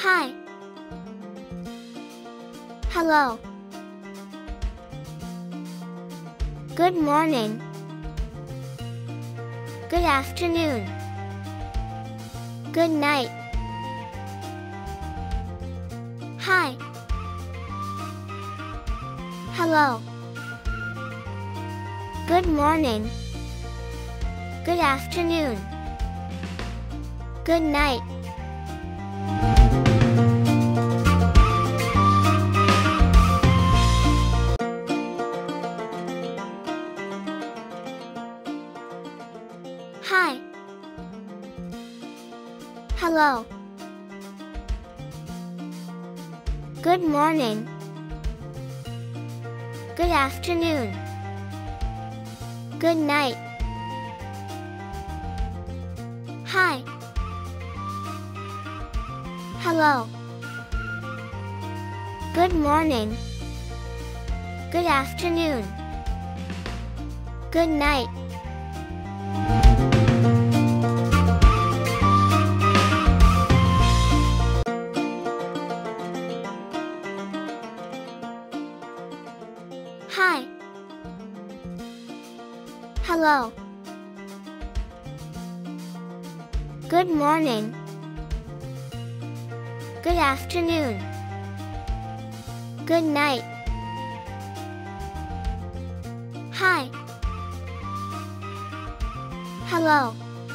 Hi. Hello. Good morning. Good afternoon. Good night. Hi. Hello. Good morning. Good afternoon. Good night. Hi. Hello. Good morning. Good afternoon. Good night. Hi. Hello. Good morning. Good afternoon. Good night. Hi. Hello. Good morning. Good afternoon. Good night. Hi. Hello.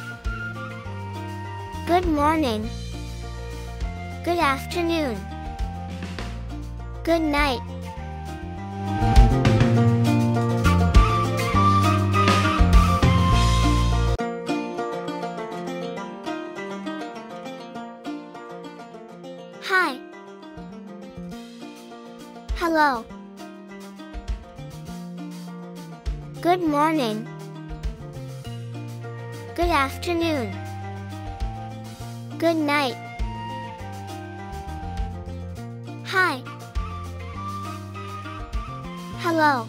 Good morning. Good afternoon. Good night. Hi. Hello. Good morning. Good afternoon. Good night. Hi. Hello.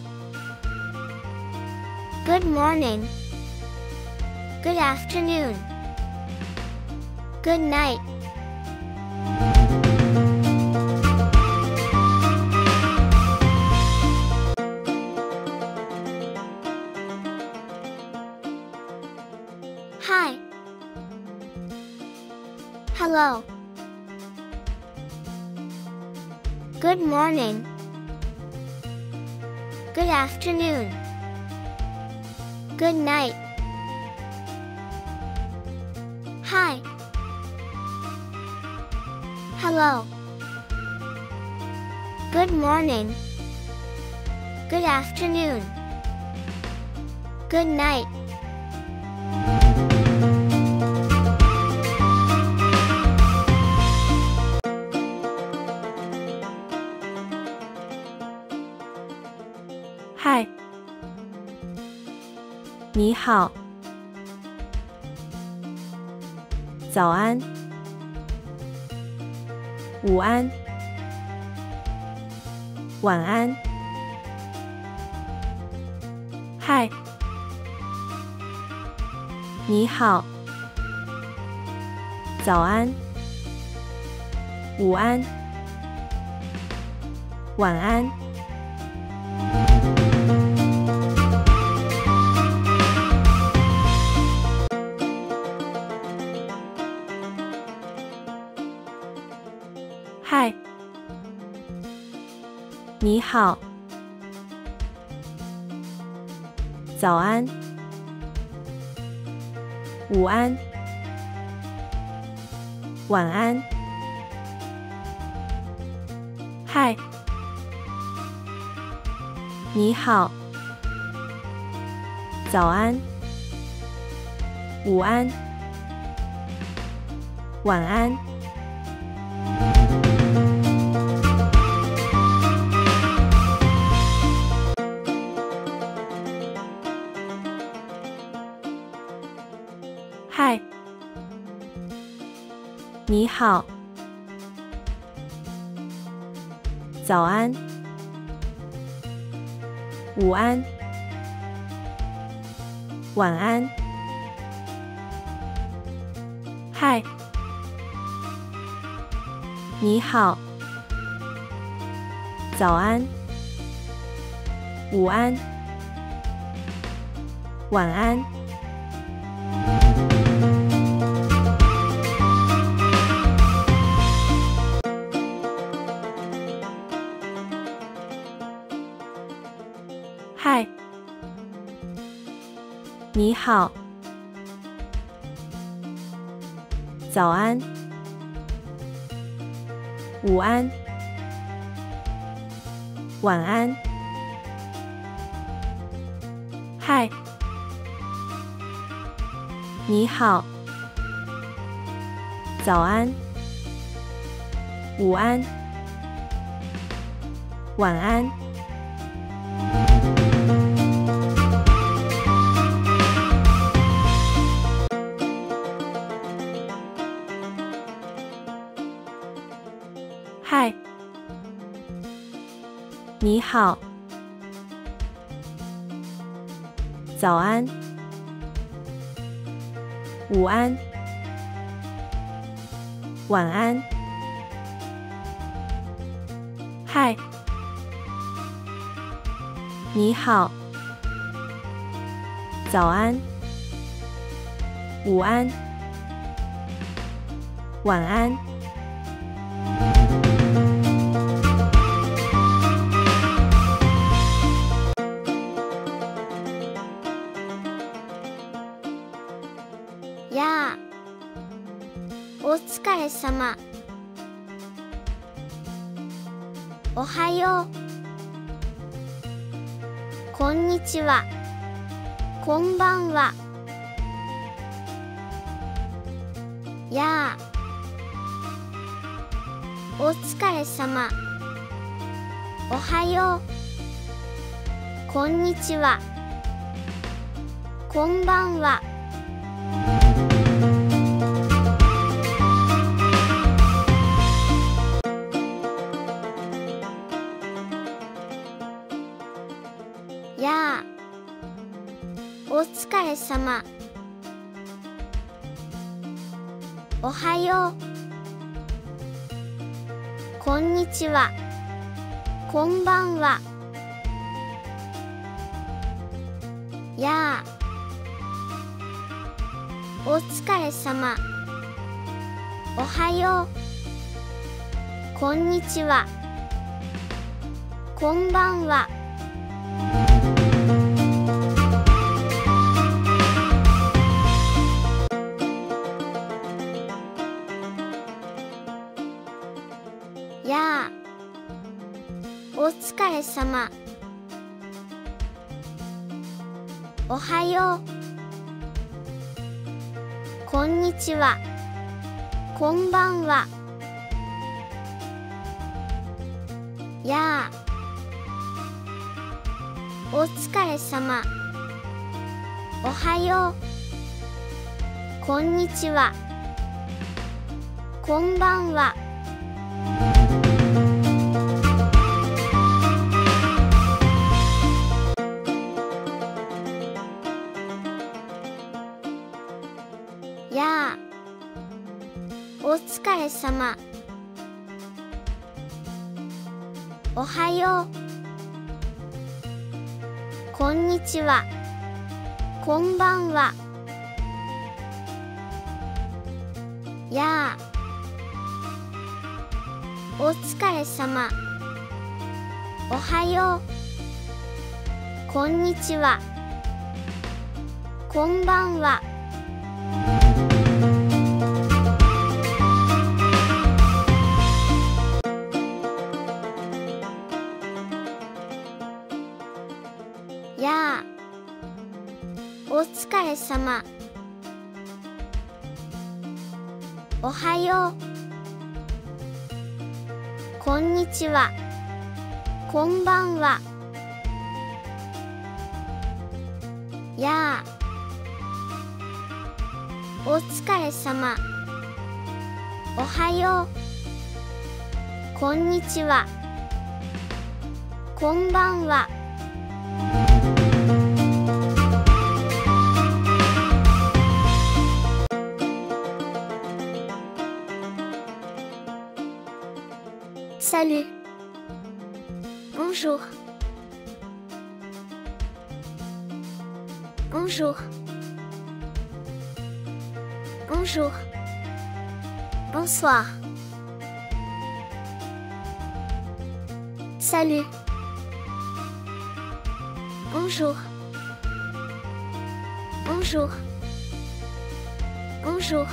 Good morning. Good afternoon. Good night. Hi. Hello. Good morning. Good afternoon. Good night. Hi. Hello. Good morning. Good afternoon. Good night. Hi. 你好。早安。午安。晚安。嗨。你好。早安。午安。晚安。嗨。你好。早安。午安。晚安。嗨。你好。早安。午安。晚安。嗨。你好。早安。午安。晚安。嗨。 你好，早安，午安，晚安。嗨，你好，早安，午安，晚安。嗨，你好，早安，午安，晚安。嗨，你好，早安，午安，晚安。嗨，你好，早安，午安，晚安。 やあ、お疲れ様。おはよう。こんにちは。こんばんは。やあ、お疲れ様。おはよう。こんにちは。こんばんは。やあ、お疲れ様。おはよう。こんにちは。こんばんは。やあ、お疲れ様。おはよう。こんにちは。こんばんは。やあ、お疲れ様。おはよう。こんにちは。こんばんは。やあ、お疲れ様。おはよう。こんにちは。こんばんは。やあ、お疲れ様。おはよう。こんにちは。こんばんは。やあ、お疲れ様。おはよう。こんにちは。こんばんは。やあ、お疲れ様。おはよう。こんにちは。こんばんは。やあ、お疲れ様。おはよう。こんにちは。こんばんは。 Salut. Bonjour. Bonjour. Bonjour. Bonsoir. Salut. Bonjour. Bonjour. Bonjour.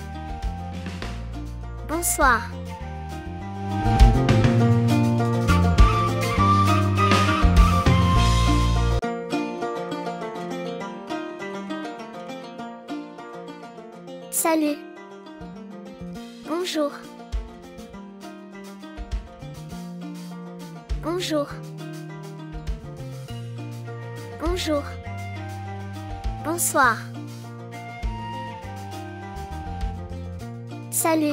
Bonsoir. Salut. Bonjour. Bonjour. Bonjour. Bonsoir. Salut.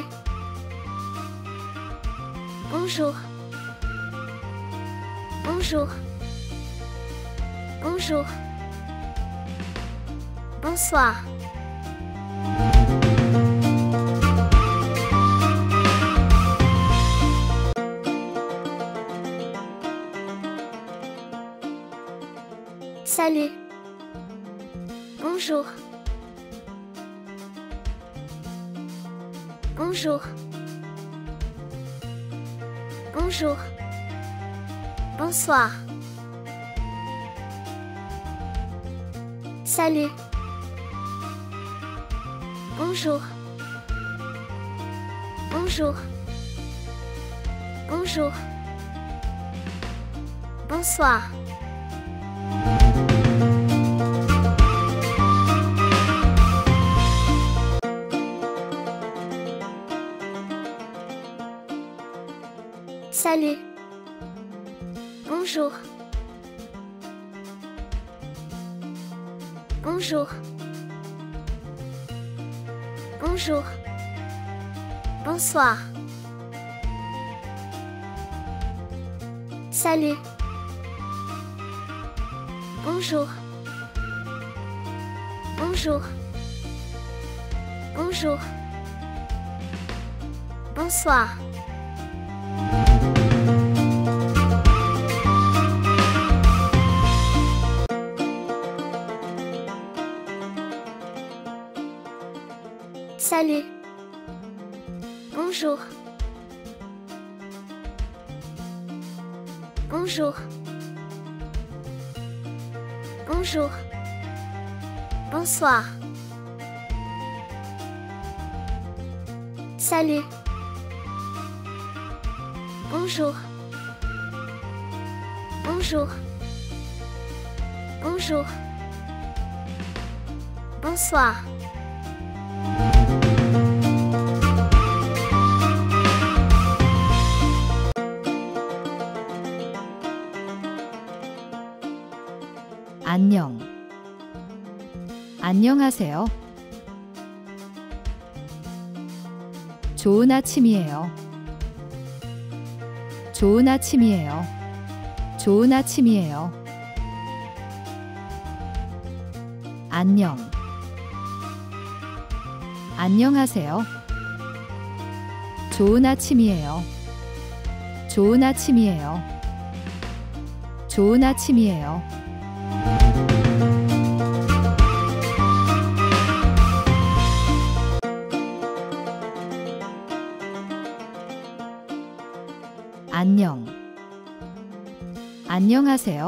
Bonjour. Bonjour. Bonjour. Bonsoir. Salut. Bonjour. Bonjour. Bonjour. Bonsoir. Salut. Bonjour. Bonjour. Bonjour. Bonsoir. Salut. Bonjour. Bonjour. Bonjour. Bonsoir. Salut. Bonjour. Bonjour. Bonjour. Bonsoir. Salut. Bonjour. Bonjour. Bonjour. Bonsoir. Salut. Bonjour. Bonjour. Bonjour. Bonsoir. 안녕. 안녕하세요. 좋은 아침이에요. 좋은 아침이에요. 좋은 아침이에요. 안녕. 안녕하세요. 좋은 아침이에요. 좋은 아침이에요. 좋은 아침이에요. 안녕. 안녕하세요.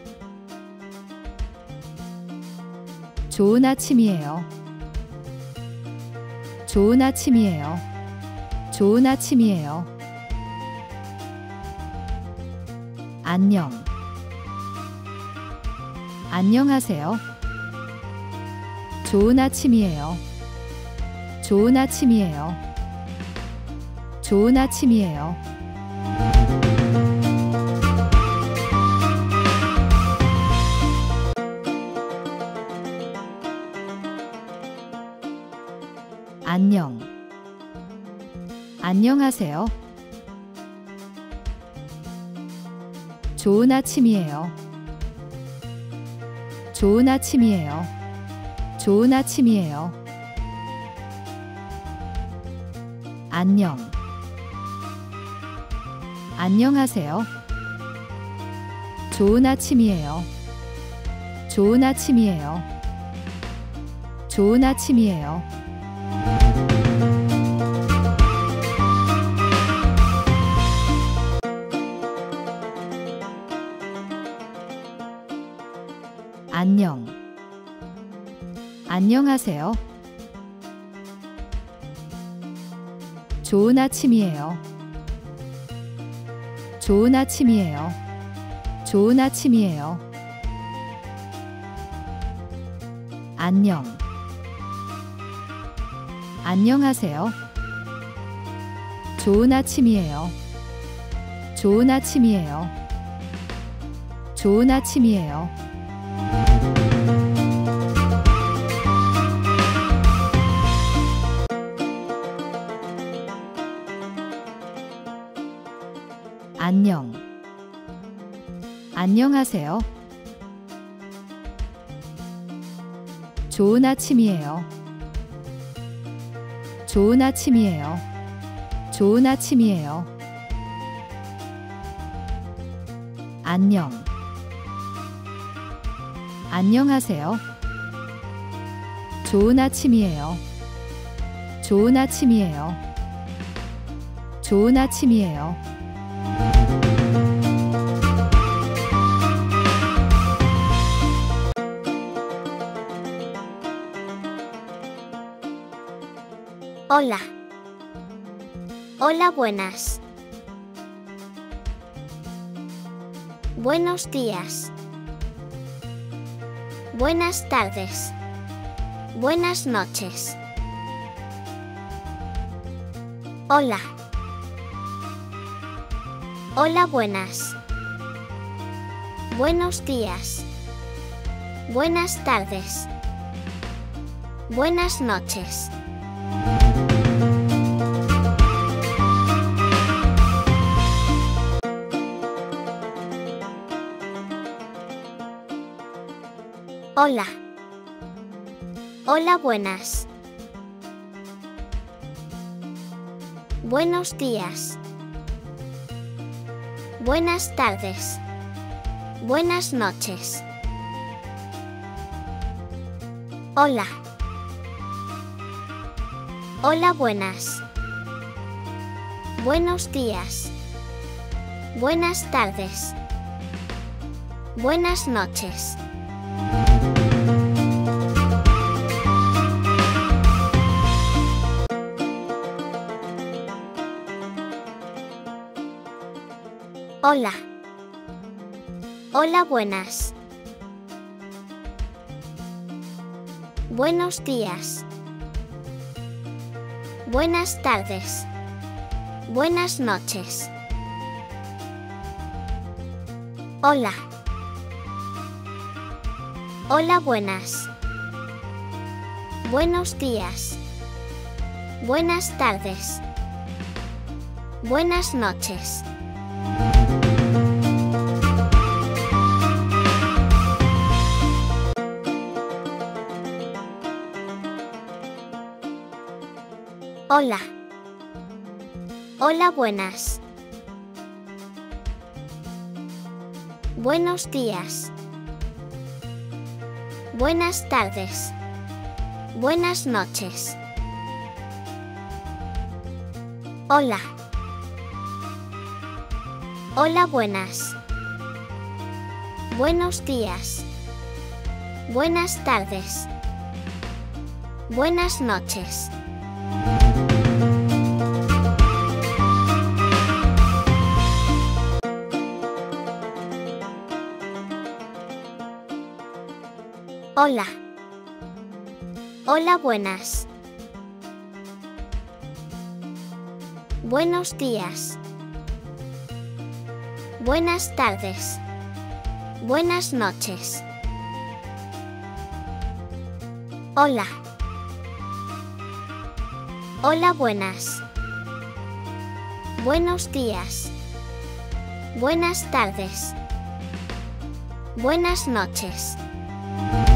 좋은 아침이에요. 좋은 아침이에요. 좋은 아침이에요. 안녕. 안녕하세요. 좋은 아침이에요. 좋은 아침이에요. 좋은 아침이에요. 안녕. 안녕하세요. 좋은 아침이에요. 좋은 아침이에요. 좋은 아침이에요. 안녕. 안녕하세요. 좋은 아침이에요. 좋은 아침이에요. 좋은 아침이에요. 안녕. 안녕하세요. 좋은 아침이에요. 좋은 아침이에요. 좋은 아침이에요. 안녕. 안녕하세요. 좋은 아침이에요. 좋은 아침이에요. 좋은 아침이에요. 안녕. 안녕하세요. 좋은 아침이에요. 좋은 아침이에요. 좋은 아침이에요. 안녕. 안녕하세요. 좋은 아침이에요. 좋은 아침이에요. 좋은 아침이에요. Hola. Hola, buenas. Buenos días. Buenas tardes. Buenas noches. Hola. Hola, buenas. Buenos días. Buenas tardes. Buenas noches. Hola. Hola, buenas. Buenos días. Buenas tardes. Buenas noches. Hola. Hola, buenas. Buenos días. Buenas tardes. Buenas noches. Hola. Hola, buenas. Buenos días. Buenas tardes. Buenas noches. Hola. Hola, buenas. Buenos días. Buenas tardes. Buenas noches. Hola. Hola, buenas. Buenos días. Buenas tardes. Buenas noches. Hola. Hola, buenas. Buenos días. Buenas tardes. Buenas noches. Hola. Hola, buenas. Buenos días. Buenas tardes. Buenas noches. Hola. Hola, buenas. Buenos días. Buenas tardes. Buenas noches.